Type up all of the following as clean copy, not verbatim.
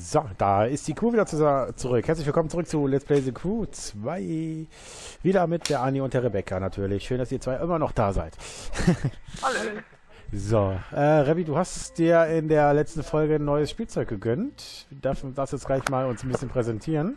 So, da ist die Crew wieder zurück. Herzlich willkommen zurück zu Let's Play The Crew 2. Wieder mit der Anni und der Rebecca natürlich. Schön, dass ihr zwei immer noch da seid. Hallo. So, Rebi, du hast dir in der letzten Folge ein neues Spielzeug gegönnt. Darfst jetzt gleich mal uns ein bisschen präsentieren.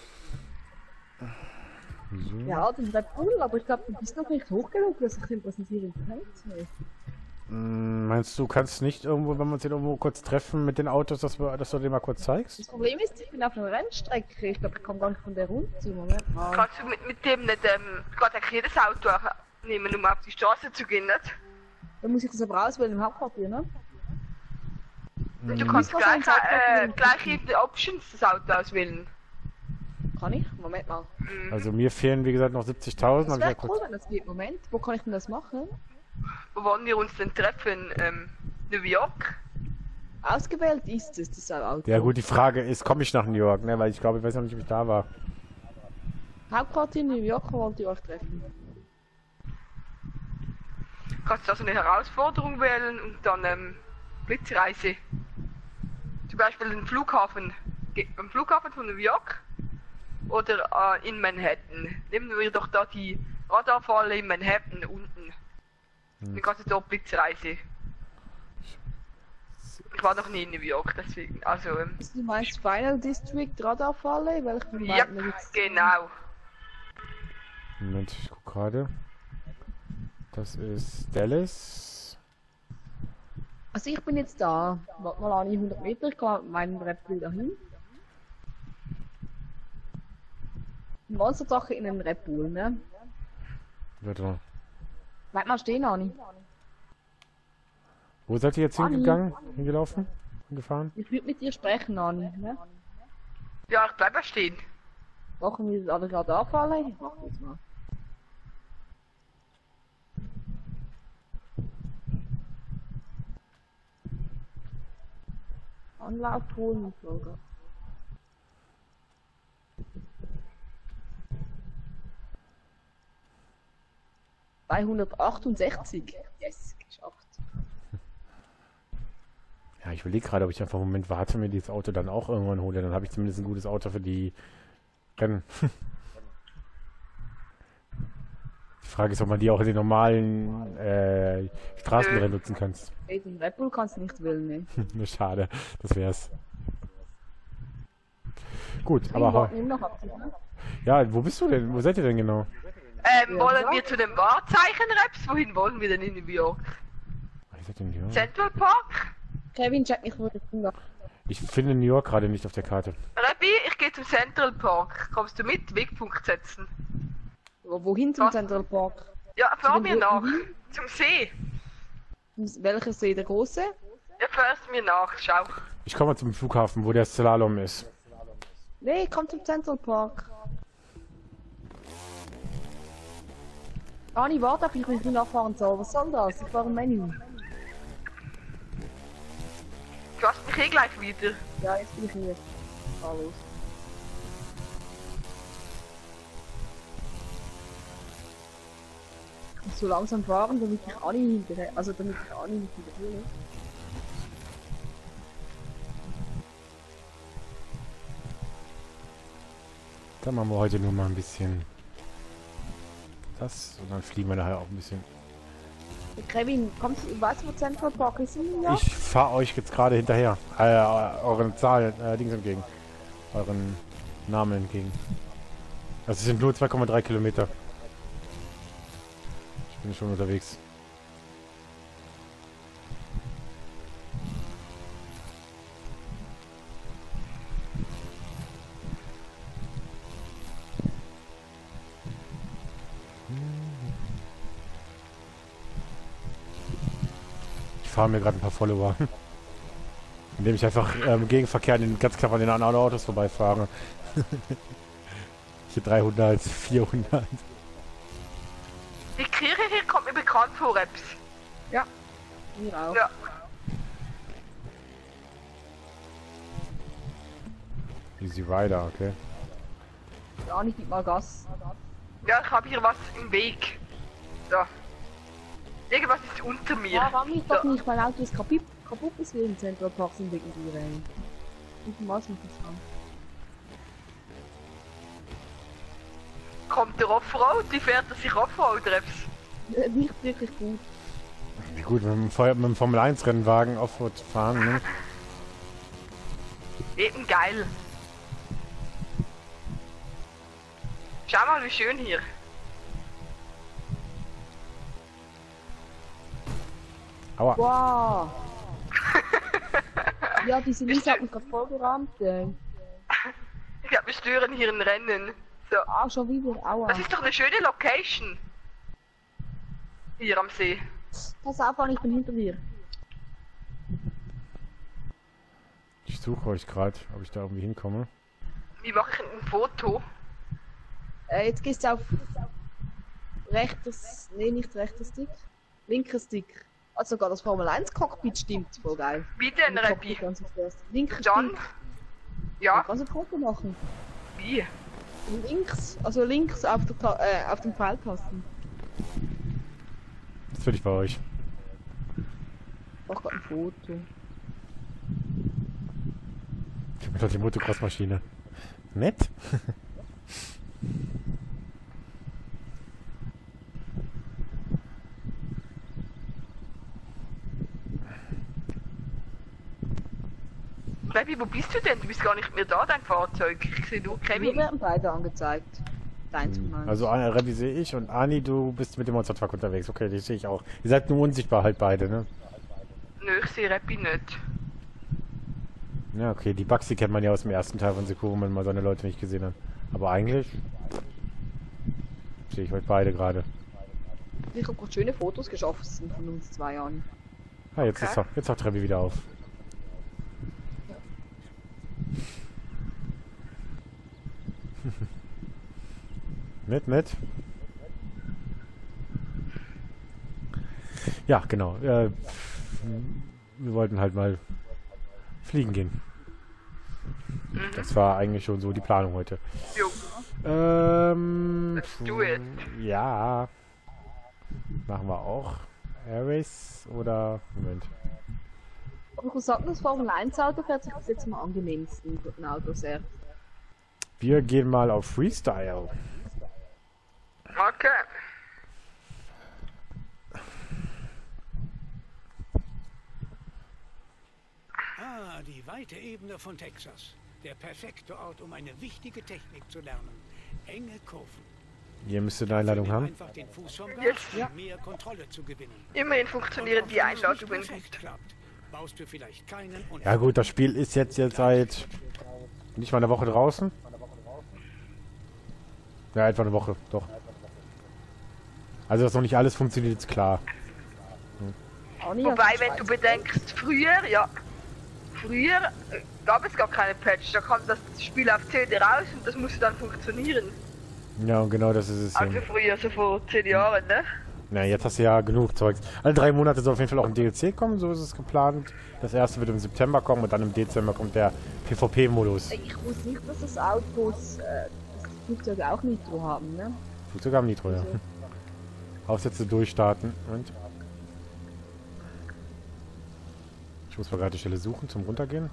So. Ja, das wäre cool, aber ich glaube, du bist noch nicht hoch genug, dass ich den präsentieren kann. Meinst du, kannst nicht irgendwo, wenn wir uns hier irgendwo kurz treffen mit den Autos, dass du dir mal kurz zeigst? Das Problem ist, ich bin auf einer Rennstrecke. Ich glaube, ich komme gar nicht von der runter. Moment mal. Kannst du mit dem nicht gerade jedes Auto nehmen, um auf die Straße zu gehen, nicht? Dann muss ich das aber auswählen im Hauptquartier, ne? Du kannst gleich in den Options das Auto auswählen. Kann ich? Moment mal. Also mir fehlen, wie gesagt, noch 70.000. Das wäre cool, wenn das geht. Moment, wo kann ich denn das machen? Wo wollen wir uns denn treffen? New York? Ausgewählt ist es, das Auto. Ja gut, die Frage ist, komme ich nach New York, ne? Weil ich glaube, ich weiß noch nicht, ob ich da war. Hauptquartier New York, wollt ihr euch treffen? Kannst du also eine Herausforderung wählen und dann Blitzreise. Zum Beispiel den Flughafen. Am Flughafen von New York oder in Manhattan. Nehmen wir doch da die Radarfalle in Manhattan unten. Dann kannst du dort Blitzreise. Ich war noch nie in New York, deswegen. Also, du meinst Final District Radarfalle? Weil ich bin ja, genau. Moment, ich guck gerade. Das ist Dallas. Also ich bin jetzt da. Warte mal an, 100 Meter, ich kann mit meinem Reptil dahin. Monstersache in einem Repul, ne? Warte mal. Bleib mal stehen, Ani. Wo seid ihr jetzt hingegangen? Hingelaufen? Hingefahren? Ich würde mit dir sprechen, Ani, ne? Ja, ich bleib mal stehen. Machen wir das alle gerade anfallen? Ich mach das mal. Anlauf holen, Flogger. Bei 168. Yes, geschafft. Ja, ich überlege gerade, ob ich einfach einen Moment warte, mir dieses Auto dann auch irgendwann hole. Dann habe ich zumindest ein gutes Auto für die Rennen. Die Frage ist, ob man die auch in den normalen Straßenrennen nutzen kannst. Hey, den Red Bull kannst du nicht wählen, ne? Schade, das wär's. Gut, Ich aber warte noch ab, ne? ja, wo bist du denn? Wo seid ihr denn genau? Wollen wir zu den Wahrzeichen-Raps? Wohin wollen wir denn in New York? Wo seid ihr in New York? Central Park? Kevin, check mich, wo ich bin. Ich finde New York gerade nicht auf der Karte. Rebbi, ich gehe zum Central Park. Kommst du mit? Wegpunkt setzen. Wohin zum Central Park? Ja, fahr mir nach. Zum See. Welcher See, der große? Ja, fährst mir nach, schau. Ich komme mal zum Flughafen, wo der Slalom ist. Nee, komm zum Central Park. Ani, warte auf, ich will nicht nachfahren soll. Was soll das? Ich fahre ein Menü. Du hast mich gleich wieder. Ja, jetzt bin ich hier. Fahr los. Ich muss so langsam fahren, damit ich Ani hinterher, damit ich Ani nicht hinterher. Dann machen wir heute nur mal ein bisschen das und dann fliegen wir nachher auch ein bisschen. Kevin, kommst du, weißt du, wo Central Park ist? Ja? Ich fahre euch jetzt gerade hinterher. Euren Zahlen, Dings entgegen. Euren Namen entgegen. Das sind nur 2,3 Kilometer. Ich bin schon unterwegs. Ich fahre mir gerade ein paar Follower. Indem ich einfach im Gegenverkehr ganz knapp an den anderen Autos vorbeifahre. Hier 300, 400. Die Kirche hier kommt mir bekannt vor, Raps. Ja. Mir auch. Ja. Easy Rider, okay. Ani, gib mal Gas. Ja, ich habe hier was im Weg. So. Irgendwas ist unter mir. Ja, ran mich doch So. nicht, mein Auto ist kaputt ist, wir im Central Park sind wegen dir. Mit dem was mit dem Zaun? Kommt der Offroad? Wie fährt er sich Offroad, Reps? Nicht wirklich gut. Wie gut, mit dem Formel 1 Rennwagen Offroad fahren, ne? Eben geil. Schau mal, wie schön hier. Aua. Wow! Ja, diese Lisa hat mich gerade vorgerammt. Ich glaube, wir stören hier ein Rennen. So. Ah, schon wieder, aua. Das ist doch eine schöne Location. Hier am See. Pass auf, Anni, ich bin hinter dir. Ich suche euch gerade, ob ich da irgendwie hinkomme. Wie mache ich ein Foto? Jetzt gehst du auf rechtes, nee, nicht rechter Stick, linker Stick. Also sogar das Formel 1 Cockpit stimmt, voll geil. Wie denn, Im Reppi? Cockpit ganz zuerst. Linker Dann? Stick. Ja, Kannst du ein Foto machen? wie? Links, also links auf auf dem Pfeiltasten. Jetzt bin ich bei euch. Ich mach grad ein Foto. Ich hab mir doch die Motocross-Maschine. Nett? Reppi, wo bist du denn? Du bist gar nicht mehr da, dein Fahrzeug. Ich sehe nur Wir Kevin. werden beide angezeigt. Deins gemeint. Also Rebi sehe ich und Ani, du bist mit dem Monster-Truck unterwegs. Okay, die sehe ich auch. Ihr seid nur unsichtbar halt beide, ne? Nö, ich sehe Reppi nicht. Ja, okay, die Bugs, die kennt man ja aus dem ersten Teil von Sekiro, wo man mal seine Leute nicht gesehen hat. Aber eigentlich sehe ich euch beide gerade. Ich habe gerade schöne Fotos geschossen von uns 2 Jahren. Ah, jetzt Okay. jetzt taucht Rebi wieder auf. Nett. Ja, genau. Wir wollten halt mal fliegen gehen. Das war eigentlich schon so die Planung heute. Jo, let's do it. Ja. Machen wir auch. Air Race oder... Moment. Aber ich muss sagen, das Formel 1 Auto fährt sich bis jetzt am angenehmsten mit dem Auto sehr. Wir gehen mal auf Freestyle. Okay. Ah, die weite Ebene von Texas. Der perfekte Ort, um eine wichtige Technik zu lernen. Enge Kurven. Ihr müsstet eine Einladung Nimm haben. einfach den Fuß vom Gas, Yes. um mehr Kontrolle zu gewinnen. Immerhin funktionieren Und die auch wenn es nicht Einladungen perfekt gut. klappt, baust du vielleicht keinen Unfall. Ja gut, das Spiel ist jetzt seit nicht mal eine Woche draußen. Ja, etwa eine Woche, doch. Also dass noch nicht alles funktioniert, ist klar. Anni, Wobei, hast wenn du bedenkst, früher gab es gar keine Patch. Da kam das Spiel auf CD raus und das musste dann funktionieren. Ja, und genau das ist es. Also früher, so vor 10 Jahren, ne? Na, jetzt hast du ja genug Zeugs. Alle 3 Monate soll auf jeden Fall auch ein DLC kommen, so ist es geplant. Das erste wird im September kommen und dann im Dezember kommt der PvP-Modus. Ich wusste nicht, dass das Autos, das Flugzeuge auch Nitro haben, ne? Flugzeug am Nitro, ja. Aufsätze durchstarten und... Ich muss mal gerade die Stelle suchen zum Runtergehen.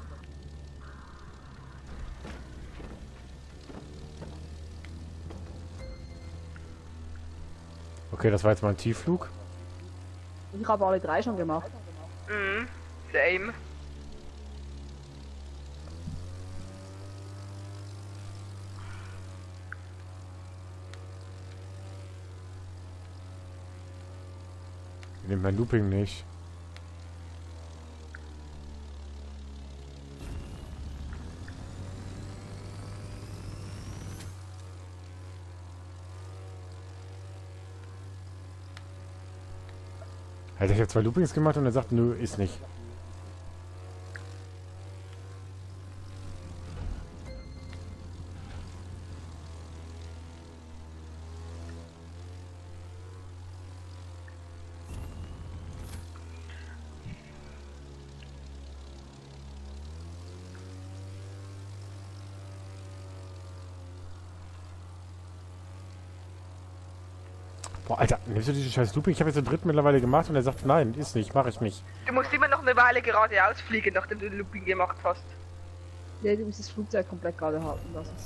Okay, das war jetzt mal ein Tiefflug. Ich habe alle 3 schon gemacht. Mhm, same. Ich nehme mein Looping nicht. Alter, ich habe 2 Loopings gemacht und er sagt, nö, ist nicht. Boah, Alter, nimmst du diese scheiß Looping? Ich habe jetzt den dritten mittlerweile gemacht und er sagt, nein, ist nicht, mache ich nicht. Du musst immer noch eine Weile geradeaus fliegen, nachdem du den Looping gemacht hast. Ja, du musst das Flugzeug komplett gerade halten. Das ist.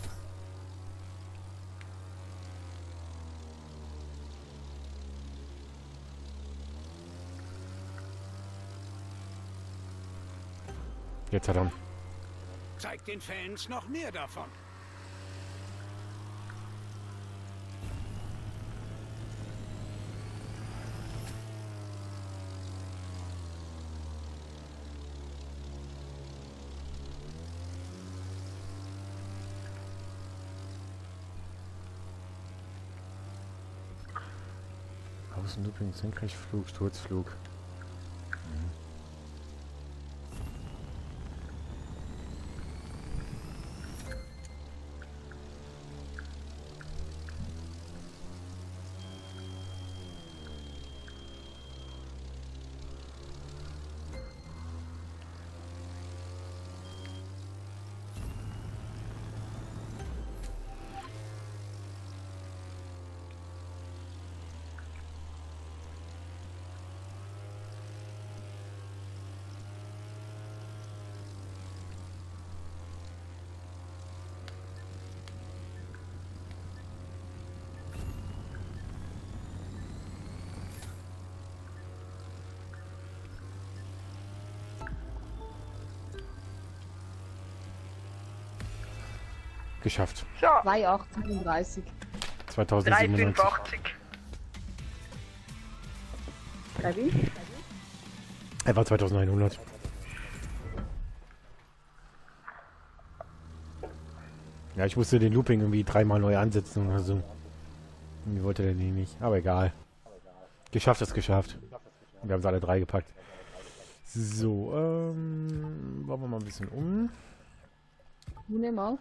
Jetzt hat er. Zeig den Fans noch mehr davon. Außenlooping, Senkrechtflug, Sturzflug. Geschafft. So, 2837. 2097. 385. Bei wem? Er war 2100. Ja, ich musste den Looping irgendwie dreimal neu ansetzen oder so. Irgendwie wollte der den nicht. Aber egal. Geschafft ist geschafft. Wir haben es alle 3 gepackt. So, bauen wir mal ein bisschen um. Tune mal.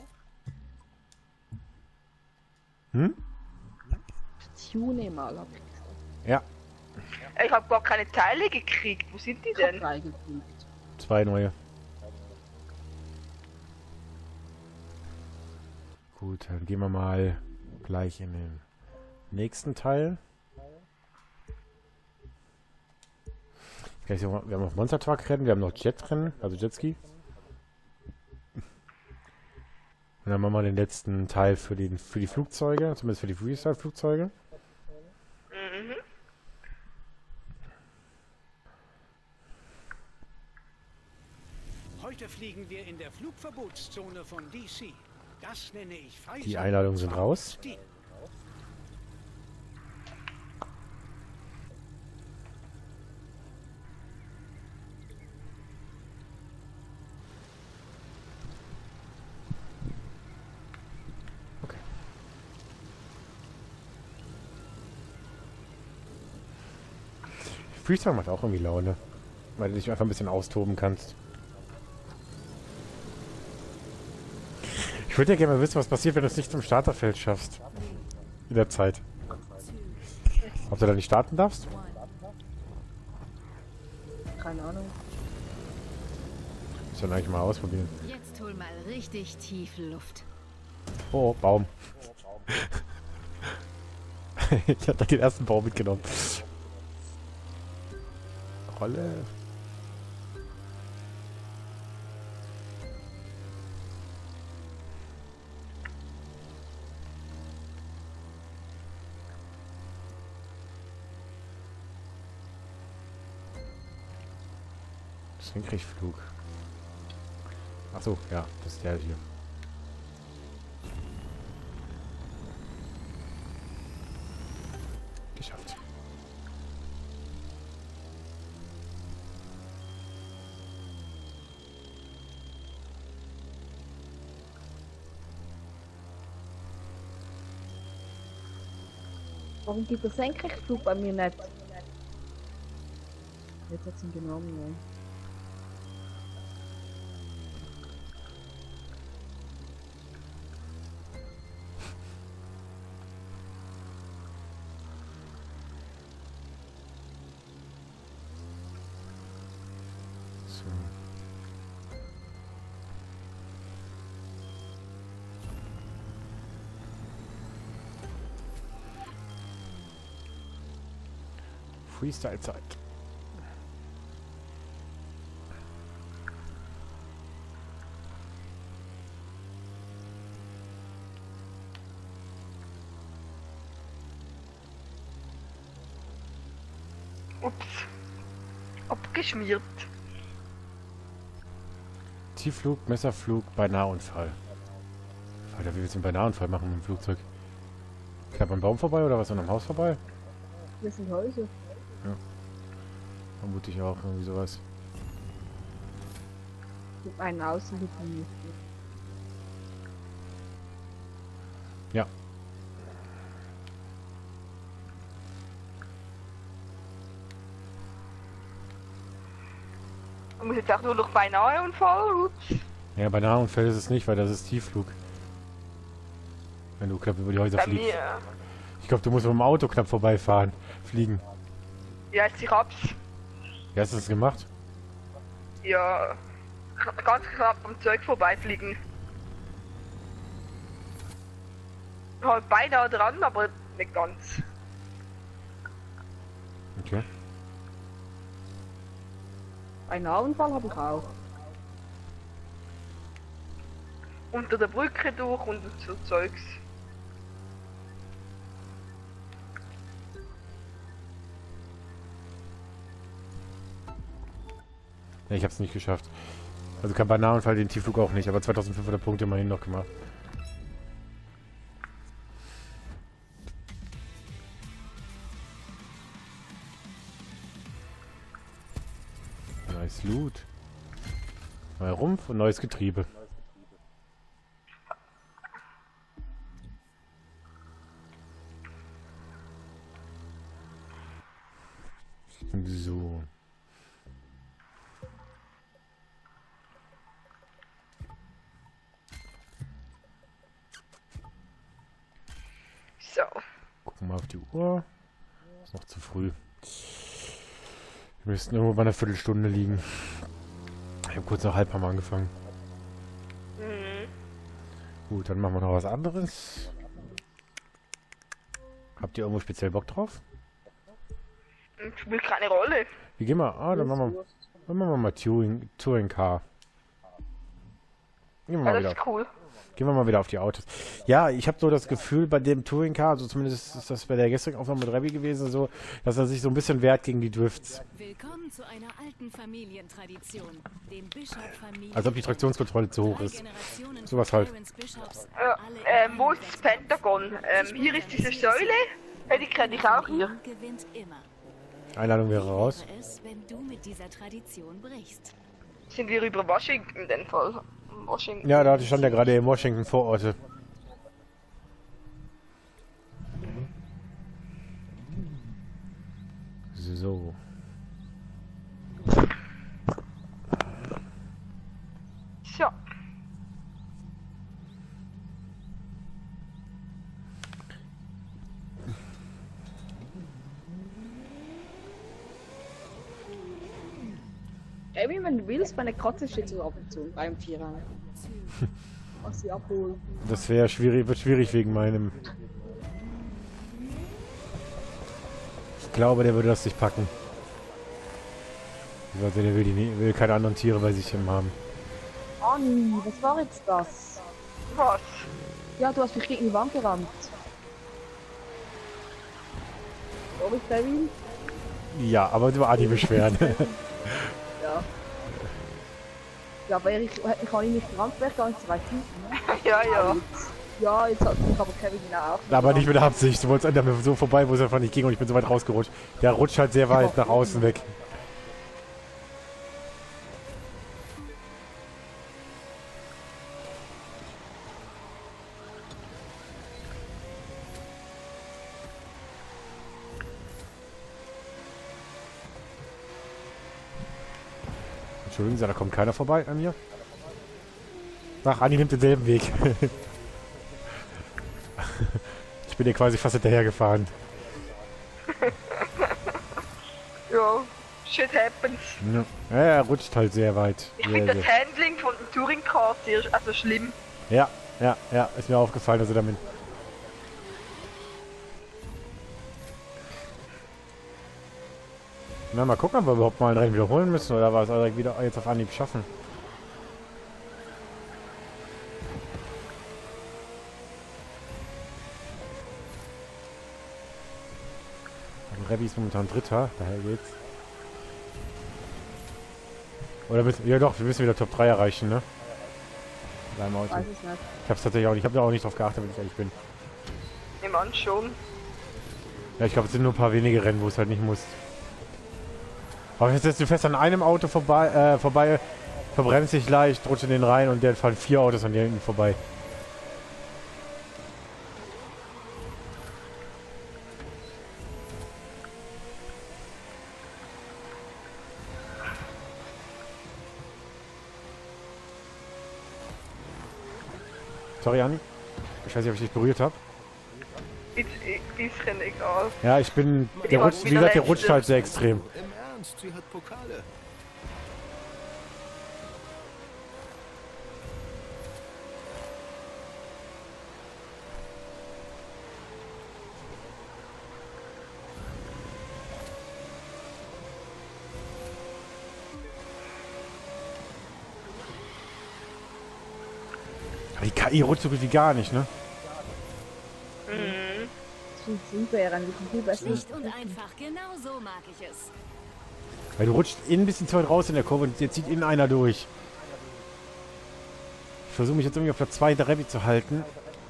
Hm? Tune mal, hab ich gesagt. Ja, Ich habe gar keine Teile gekriegt. Wo sind die Ich hab denn? 3 gekriegt. 2 neue. Gut, dann gehen wir mal gleich in den nächsten Teil. Wir haben noch Monster Truck Rennen, wir haben noch Jet Rennen, also Jetski. Und dann machen wir den letzten Teil für die Flugzeuge, zumindest für die Freestyle-Flugzeuge. Mhm. Heute fliegen wir in der Flugverbotszone von DC. Das nenne ich Freizeit. Die Einladungen sind raus. Stil. Okay. Freestyle macht auch irgendwie Laune, weil du dich einfach ein bisschen austoben kannst. Ich würde ja gerne mal wissen, was passiert, wenn du es nicht zum Starterfeld schaffst. In der Zeit. Ob du da nicht starten darfst? Keine Ahnung. Ich soll eigentlich mal ausprobieren. Jetzt hol mal richtig tief Luft. Oh, Baum. Ich hab da den ersten Baum mitgenommen. Rolle. Senkrechtflug. Ach so, ja, das ist der hier. Geschafft. Warum gibt es Senkrechtflug bei mir nicht? Jetzt hat es ihn genommen, ne? So. Freestyle-Zeit. Ups. Abgeschmiert. Tiefflug, Messerflug, Beinaheunfall. Alter, wie willst du einen Beinaheunfall machen mit dem Flugzeug? Knapp am Baum vorbei oder was? An einem Haus vorbei? Das sind Häuser. Vermute ich auch, irgendwie sowas. Mit einem Außengebiet. Ja. Du musst jetzt auch nur noch Beinaheunfall. Ups. Ja, Beinaheunfall ist es nicht, weil das ist Tiefflug. Wenn du knapp über die Häuser Bei fliegst. mir. Ich glaube, du musst mit dem Auto knapp vorbeifahren. Fliegen. Ja, jetzt ich hab's. Wie hast du das gemacht? Ja. Ganz knapp am Zeug vorbeifliegen. Halt beinahe dran, aber nicht ganz. Okay. Einen Unfall habe ich auch. Unter der Brücke durch und so Zeugs. Ja, ich hab's nicht geschafft. Also kein Beinaheunfall, den Tiefflug auch nicht, aber 2500 Punkte immerhin noch gemacht. Nice Loot. Neuer Rumpf und neues Getriebe. So. So. Gucken wir auf die Uhr. Ist noch zu früh. Wir müssten irgendwo bei einer Viertelstunde liegen. Ich habe kurz nach halb haben wir angefangen. Mhm. Gut, dann machen wir noch was anderes. Habt ihr irgendwo speziell Bock drauf? Spielt keine Rolle. Wie gehen wir? Ah, dann machen wir mal Touring Car. Gehen wir Ja, mal das wieder. ist cool. Gehen wir mal wieder auf die Autos. Ja, ich habe so das Gefühl bei dem Touring Car, also zumindest ist das bei der gestrigen Aufnahme mit Revi gewesen, so, dass er sich so ein bisschen wehrt gegen die Drifts. Willkommen zu einer alten Familientradition, dem Bishop-Familien. Als ob die Traktionskontrolle zu hoch ist. Sowas halt. Wo ist das Pentagon? Hier ist diese Säule. Ja, die kenne ich auch hier. Gewinnt immer. Einladung wäre raus. Wäre es, wenn du mit dieser Tradition brichst. Sind wir über Washington in dem Fall? Washington. Ja, da stand ja gerade in Washington Vororte. So. So. Ey, wenn du willst, meine Katze steht so ab und zu beim Vierer. Was sie abholen. Das wäre schwierig, wird schwierig wegen meinem. Ich glaube, der würde das nicht packen. Also, der will keine anderen Tiere bei sich haben. Anni, was war jetzt das? Was? Ja, du hast mich gegen die Wand gerammt. Ob ich Kevin? Ja, aber du Adi beschweren. Ja. Ja, aber ich kann ihn nicht gerammt, wäre gar nicht so weit hinten. Ne? Ja, ja. Ja, jetzt hat mich aber Kevin auch. Aber nicht mit Absicht. Du wolltest an mir so vorbei, wo es einfach nicht ging und ich bin so weit rausgerutscht. Der rutscht halt sehr weit nach außen weg. Entschuldigen Sie, da kommt keiner vorbei an mir. Ach, Anni nimmt denselben Weg. Ich bin dir quasi fast hinterher gefahren. Ja. Shit happens. Ja, er rutscht halt sehr weit. Ich Sehr, finde das sehr. Handling von dem Touring Car sehr, also schlimm. Ja, ist mir aufgefallen, dass er damit. Na, mal gucken, ob wir überhaupt mal ein Rennen wiederholen müssen oder was direkt wieder jetzt auf Anhieb schaffen. Rebbi ist momentan Dritter, daher geht's. Oder ja doch, wir müssen wieder Top 3 erreichen, ne? Beim Auto. Weiß es nicht. Ich hab's tatsächlich auch nicht, ich habe da auch nicht drauf geachtet, wenn ich ehrlich bin. Nehmen an schon. Ja, ich glaube, es sind nur ein paar wenige Rennen, wo es halt nicht muss. Aber jetzt setzt du fest an einem Auto vorbei, verbremst dich leicht, rutscht in den rein und dann fahren 4 Autos an dir hinten vorbei. Sorry, Anni. Ich weiß nicht, ob ich dich berührt habe. Ist egal. Ja, ich bin... Der rutscht, wie gesagt, der rutscht halt sehr extrem. Im Ernst, sie hat Pokale. Aber die KI rutscht so gut wie gar nicht, ne? Das sind Super-Rennen, die sind viel besser. Schlicht und einfach, genau so mag ich es. Weil du rutscht innen ein bisschen zu weit raus in der Kurve und jetzt zieht innen einer durch. Ich versuche mich jetzt irgendwie auf der 2 der Rebbi zu halten.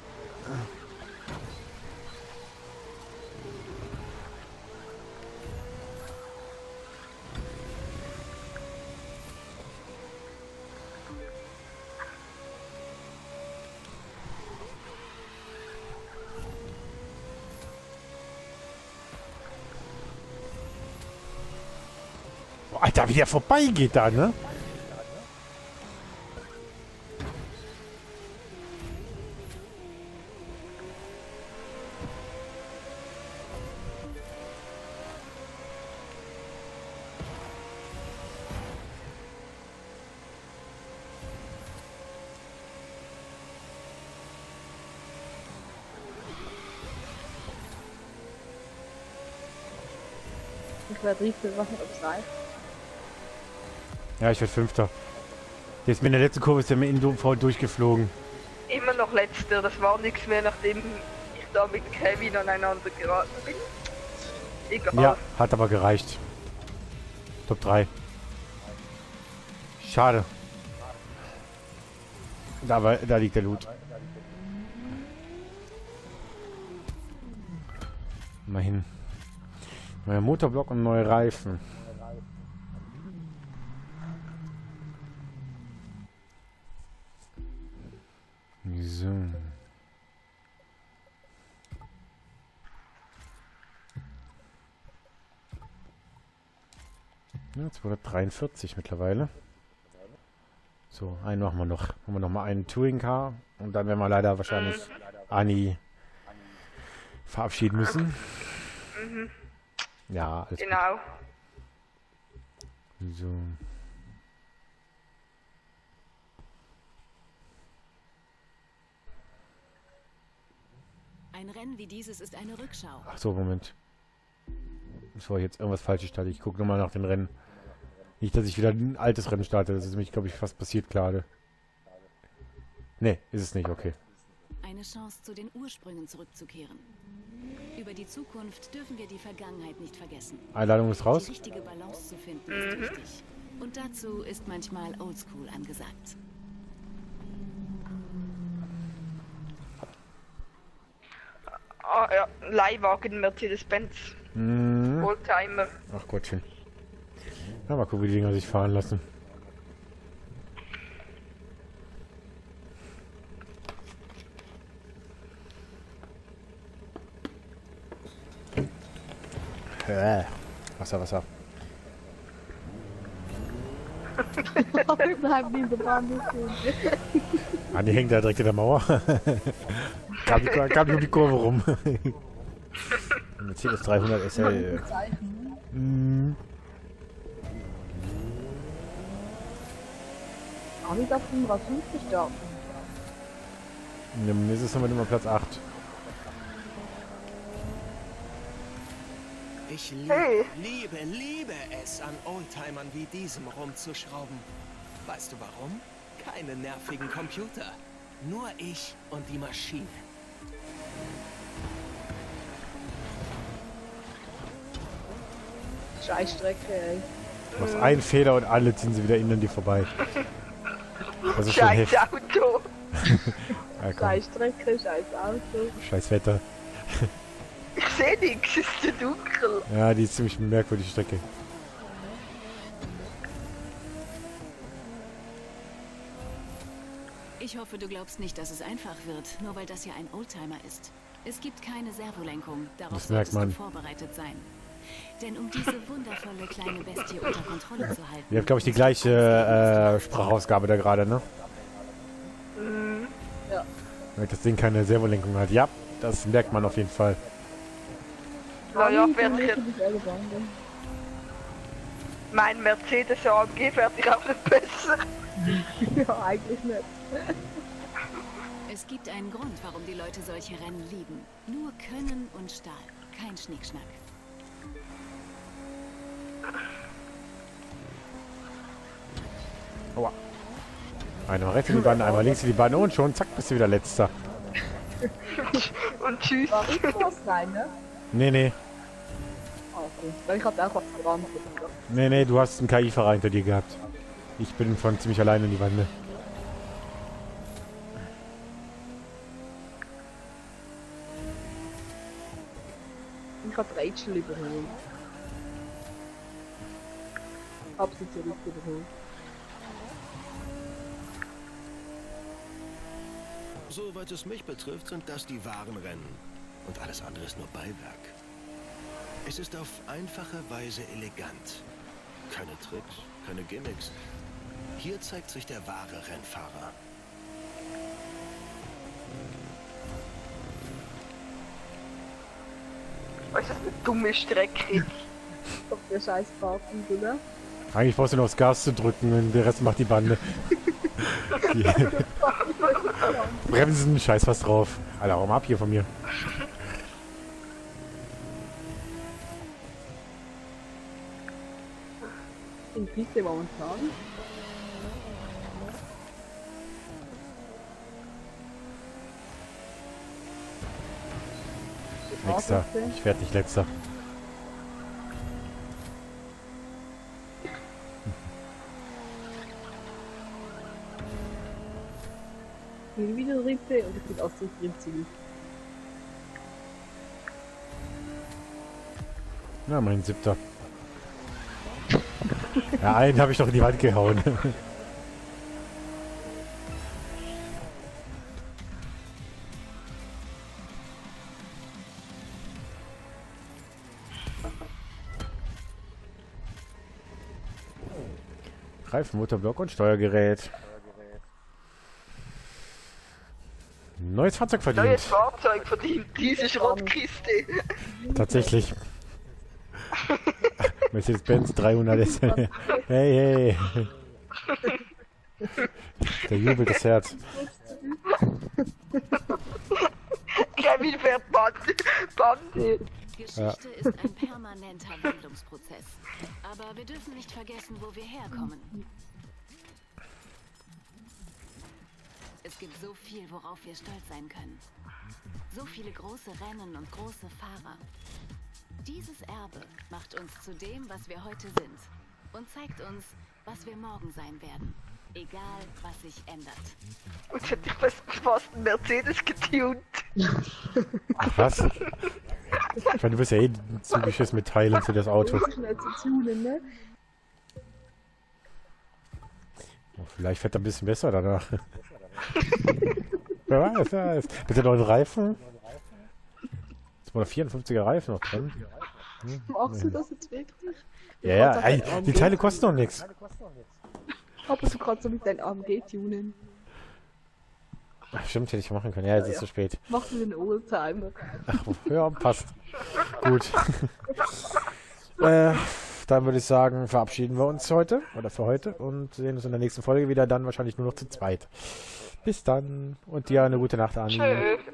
Boah, Alter, wie der vorbeigeht da, ne? Ich werde Riefel machen, ob es reicht. Ja, ich werde Fünfter. Der ist mir in der letzten Kurve ist der mir innen voll durchgeflogen. Immer noch letzter, das war nichts mehr, nachdem ich da mit Kevin aneinander geraten bin. Egal. Ja, hat aber gereicht. Top 3. Schade. Da liegt der Loot. Immerhin. Neuer Motorblock und neue Reifen. So. Ja, 243 mittlerweile. So, einen machen wir noch. Haben wir noch mal einen Touring Car und dann werden wir leider wahrscheinlich Anni verabschieden müssen. Ja, alles Genau. gut. So. Ein Rennen wie dieses ist eine Rückschau. Ach so, Moment. Bevor ich jetzt irgendwas Falsches starte, ich gucke nochmal nach den Rennen. Nicht, dass ich wieder ein altes Rennen starte. Das ist nämlich, glaube ich, fast passiert gerade. Ne, ist es nicht, okay. Eine Chance, zu den Ursprüngen zurückzukehren. Über die Zukunft dürfen wir die Vergangenheit nicht vergessen. Einladung ist raus. Die richtige Balance zu finden ist wichtig. Und dazu ist manchmal Oldschool angesagt. Ah ja, Leihwagen Mercedes-Benz. Oldtimer. Ach Gottchen. Ja, mal gucken, wie die Dinger sich fahren lassen. Wasser, Wasser. Wir bleiben diese Bahn nicht stehen. Ah, die hängt da direkt in der Mauer. kam die um die Kurve rum. Mercedes 300 SL. Haben wir da 55 da? Jetzt ist immer Platz 8. Ich Hey. liebe es, an Oldtimern wie diesem rumzuschrauben. Weißt du warum? Keine nervigen Computer. Nur ich und die Maschine. Scheißstrecke, ey. Du machst einen Fehler und alle ziehen sie wieder innen an dir vorbei. Das ist schon Scheiß heftig. Auto. Ja, komm. Scheißstrecke, scheiß Auto. Scheiß Wetter. Ich sehe nichts, ist zu dunkel. Ja, die ist ziemlich merkwürdige Strecke. Ich hoffe, du glaubst nicht, dass es einfach wird, nur weil das hier ein Oldtimer ist. Es gibt keine Servolenkung, darauf Das merkt solltest man. du vorbereitet sein. Denn um diese wundervolle kleine Bestie unter Kontrolle zu halten... Ihr habt, glaube ich, die gleiche Sprachausgabe da gerade, ne? Ja. Weil das Ding keine Servolenkung hat. Ja, das merkt man auf jeden Fall. Naja, Ich bin fährt nicht sich gegangen. mein Mercedes AMG fährt sich auch nicht besser. Ja, eigentlich nicht. Es gibt einen Grund, warum die Leute solche Rennen lieben. Nur Können und Stahl, kein Schnickschnack. Aua. Einmal rechts in die Bande, einmal links in die Bande und schon, zack, bist du wieder Letzter. Und tschüss. War ich was rein, ne? Nee, nee. Ah, okay. Weil ich hatte auch was gerannt. Nee, nee, du hast einen KI-Fahrer hinter dir gehabt. Ich bin von ziemlich alleine in die Bande. Ich hab Rachel überholt. Hab sie zurück überholt. Soweit es mich betrifft, sind das die wahren Rennen. Und alles andere ist nur Beiwerk. Es ist auf einfache Weise elegant. Keine Tricks, keine Gimmicks. Hier zeigt sich der wahre Rennfahrer. Was ist das eine dumme Strecke? Auf der scheiß Parken, oder? Eigentlich brauchst du nur aufs Gas zu drücken und der Rest macht die Bande. Die Bremsen, scheiß was drauf. Alter, hau mal ab hier von mir. In Piste momentan. Letzter. Ich werde nicht letzter. Ich bin wieder Dritte und ich bin auch so drin Ziel. Ja, mein 7. Ja, einen habe ich doch in die Wand gehauen. Reifen, Motorblock und Steuergerät. Neues Fahrzeug verdient. Neues Fahrzeug verdient diese Schrottkiste. Tatsächlich. Mercedes-Benz 300 SL. Hey, hey. Der jubelt das Herz. Kevin fährt Bande. Geschichte ist ein permanenter Wandlungsprozess. Aber wir dürfen nicht vergessen, wo wir herkommen. Es gibt so viel, worauf wir stolz sein können. So viele große Rennen und große Fahrer. Dieses Erbe macht uns zu dem, was wir heute sind. Und zeigt uns, was wir morgen sein werden. Egal, was sich ändert. Und hätte ich fast einen Mercedes getunt. Ach, was? Ich meine, du bist ja eh zugeschissen mit Teilen für das Auto. Schnell zu tunen, ne? Oh, vielleicht fährt er ein bisschen besser danach. Wer weiß, wer weiß. Mit den neuen Reifen? 254er Reifen noch drin. Machst du das jetzt wirklich? Ja, ja, ey, die Teile kosten doch nichts. Aber du kannst so mit deinem AMG tunen. Ach, stimmt, hätte ich machen können. Ja, jetzt ist zu spät. Machst du den Oldtimer? Ach, ja, passt. Gut. Dann würde ich sagen, verabschieden wir uns heute oder für heute und sehen uns in der nächsten Folge wieder, dann wahrscheinlich nur noch zu zweit. Bis dann und dir eine gute Nacht, Ani. Tschüss.